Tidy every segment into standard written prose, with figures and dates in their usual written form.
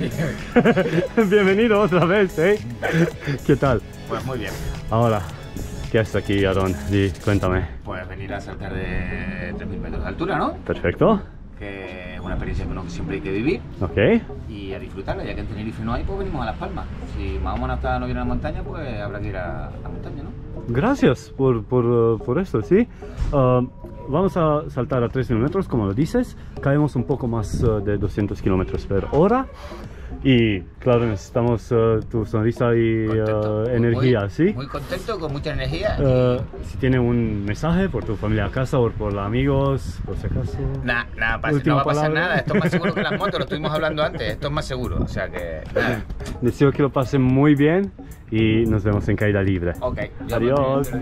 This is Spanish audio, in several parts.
Bienvenido otra vez, ¿eh? ¿Qué tal? Pues muy bien. Ahora, ¿qué haces aquí, Aaron? Cuéntame. Pues venir a saltar de 3000 metros de altura, ¿no? Perfecto. Que es una experiencia que siempre hay que vivir. Ok. Y a disfrutarla, ya que en Tenerife no hay, pues venimos a Las Palmas. Si Mahoma hasta no viene a la montaña, pues habrá que ir a la montaña, ¿no? Gracias por esto, ¿sí? Vamos a saltar a 3.000 metros, como lo dices. Caemos un poco más de 200 kilómetros por hora. Y claro, necesitamos tu sonrisa y energía, ¿sí? Muy contento, con mucha energía. Si tiene un mensaje por tu familia a casa o por los amigos, por si acaso. Nada, no va a pasar nada. Esto es más seguro que las motos, lo estuvimos hablando antes. Esto es más seguro, o sea que nada. Deseo que lo pasen muy bien y nos vemos en caída libre. Ok. Adiós.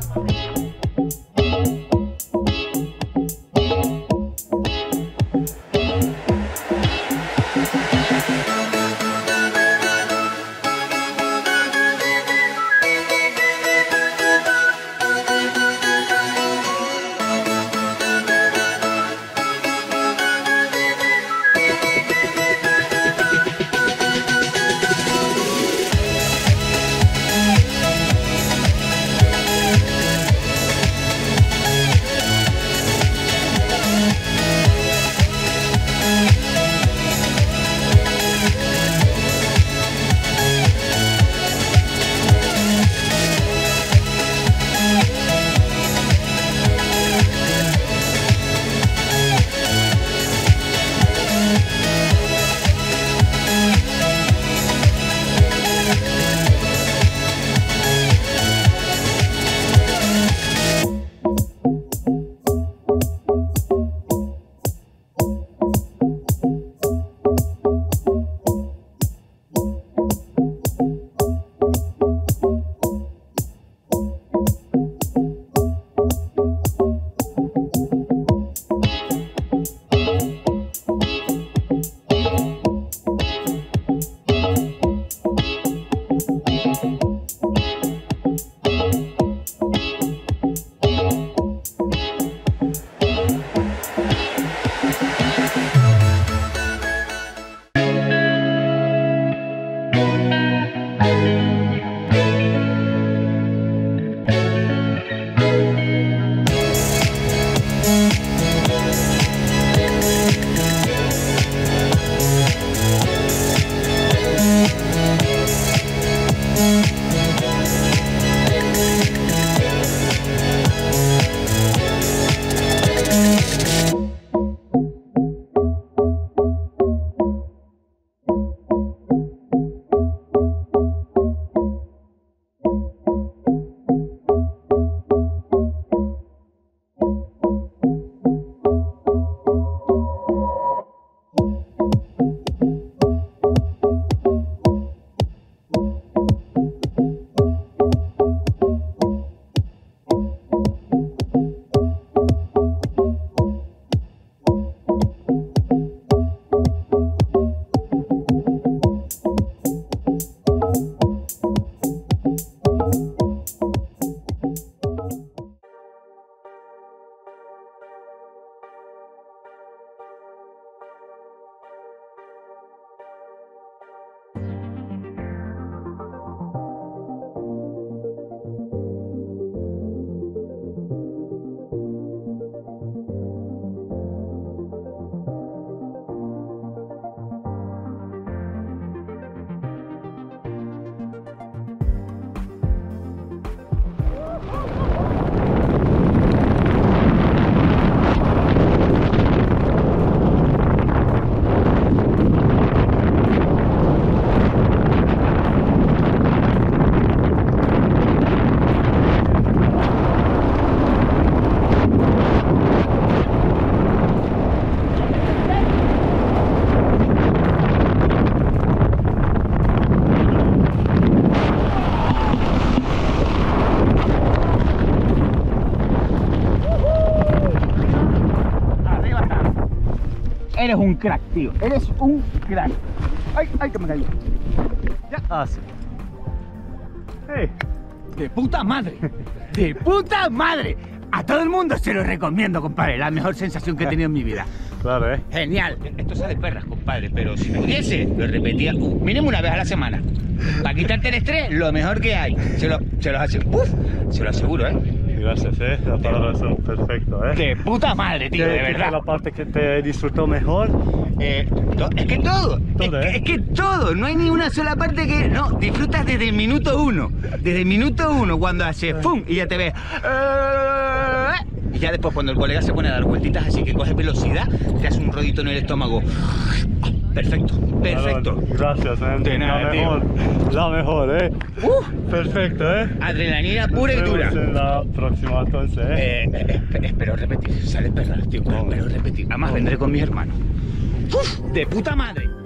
Eres un crack, tío. Eres un crack. ¡Ay, ay, que me cayó! Ya. Ah, sí. Hey. ¡De puta madre! ¡De puta madre! A todo el mundo se lo recomiendo, compadre. La mejor sensación que he tenido en mi vida. claro, Genial. Esto sale perras, compadre, pero si pudiese, lo repetía mínimo una vez a la semana. Para quitarte el estrés, lo mejor que hay. Se lo aseguro, Gracias, las palabras son perfectas, De puta madre, tío, de ¿Qué verdad. es la parte que te disfrutó mejor? Es que todo, es que todo, no hay ni una sola parte que no, disfrutas desde el minuto uno, cuando haces ¡pum! Y ya te ves y ya después cuando el colega se pone a dar vueltitas así que coge velocidad, te hace un rodito en el estómago. Perfecto, perfecto. Gracias, De nada, la mejor, perfecto, Adrenalina pura y dura. Nos vemos en la próxima entonces, Espero repetir, sale perra, tío, espero repetir. Además vendré con mis hermanos. ¡Uf! De puta madre.